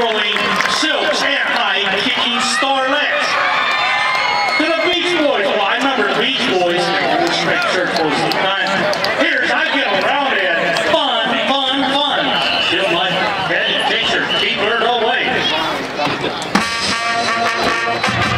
twirling silks and high kicking starlets. To the Beach Boys. Well, I remember the Beach Boys. Straight shirt close to the time. Here's I Get Around It. Fun, fun, fun. Feel like Eddie Picture. Keep her away.